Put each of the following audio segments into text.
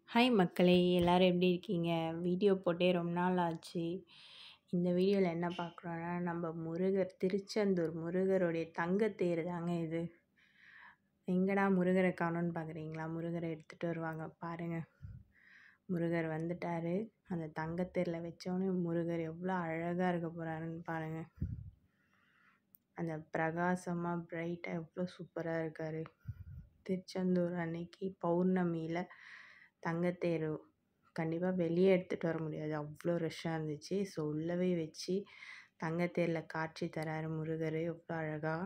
Hi மக்களே! எல்லாரும் எப்படி இருக்கீங்க? வீடியோ போட்டே ரொம்ப நாள் ஆச்சு. இந்த வீடியோல என்ன பார்க்குறோன்னா, நம்ம திருச்செந்தூர் முருகருடைய தங்கத்தேர் தாங்க இது. எங்கடா முருகர காணோம்னு பார்க்குறீங்களா? முருகர எடுத்துட்டு வருவாங்க பாருங்க. முருகர் வந்துட்டாரு. அந்த தங்கத்தேர்ல வச்சோனே முருகர் எவ்வளோ அழகா இருக்க போறாருன்னு பாருங்க. அந்த பிரகாசமா பிரைட்டா எவ்வளோ சூப்பரா இருக்காரு. திருச்செந்தூர் அன்னைக்கு பௌர்ணமியில தங்கத்தேர் கண்டிப்பாக வெளியே எடுத்துகிட்டு வர முடியாது, அவ்வளோ ரஷ்ஷாக இருந்துச்சு. ஸோ உள்ளவே வச்சு தங்கத்தேரில் காட்சி தராரு முருகர் எவ்வளோ அழகாக.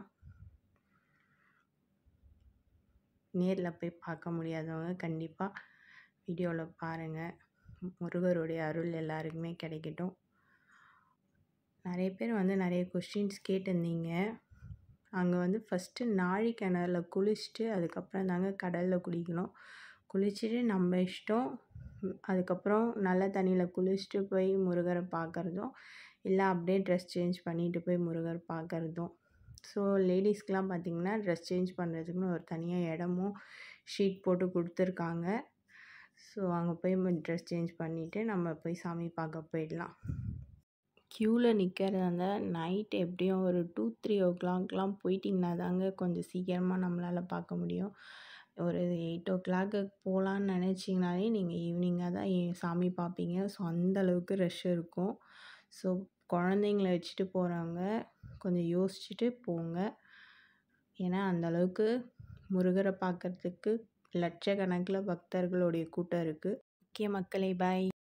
நேரில் போய் பார்க்க முடியாதவங்க கண்டிப்பாக வீடியோவில் பாருங்கள். முருகருடைய அருள் எல்லாருக்குமே கிடைக்கட்டும். நிறைய பேர் நிறைய கொஸ்டின்ஸ் கேட்டிருந்தீங்க. அங்கே ஃபஸ்ட்டு நாழி கிணறுல குளிச்சுட்டு அதுக்கப்புறம் தாங்க கடலில் குளிக்கணும். குளிச்சுட்டு நம்ம இஷ்டம். அதுக்கப்புறம் நல்ல தண்ணியில் குளிச்சுட்டு போய் முருகரை பார்க்குறதும், இல்லை அப்படியே ட்ரெஸ் சேஞ்ச் பண்ணிட்டு போய் முருகர் பார்க்குறதும். ஸோ லேடிஸ்க்கெலாம் பார்த்திங்கன்னா ட்ரெஸ் சேஞ்ச் பண்ணுறதுக்குன்னு ஒரு தனியாக இடமும் ஷீட் போட்டு கொடுத்துருக்காங்க. ஸோ அங்கே போய் ட்ரெஸ் சேஞ்ச் பண்ணிவிட்டு நம்ம போய் சாமி பார்க்க போயிடலாம். க்யூவில் நிற்கிறதா இருந்தால் நைட் எப்படியும் ஒரு 2-3 ஓ கிளாக்லாம் போயிட்டிங்கன்னா தாங்க கொஞ்சம் சீக்கிரமாக நம்மளால் பார்க்க முடியும். ஒரு 8 ஓ கிளாக்கு போகலான்னு நினச்சிங்கனாலே நீங்கள் ஈவினிங்காக தான் சாமி பார்ப்பீங்க. ஸோ அந்தளவுக்கு ரஷ் இருக்கும். ஸோ குழந்தைங்கள வச்சுட்டு போகிறவங்க கொஞ்சம் யோசிச்சுட்டு போங்க. ஏன்னா அந்தளவுக்கு முருகரை பார்க்குறதுக்கு லட்சக்கணக்கில் பக்தர்களுடைய கூட்டம் இருக்குது. ஓகே மக்களே, பாய்.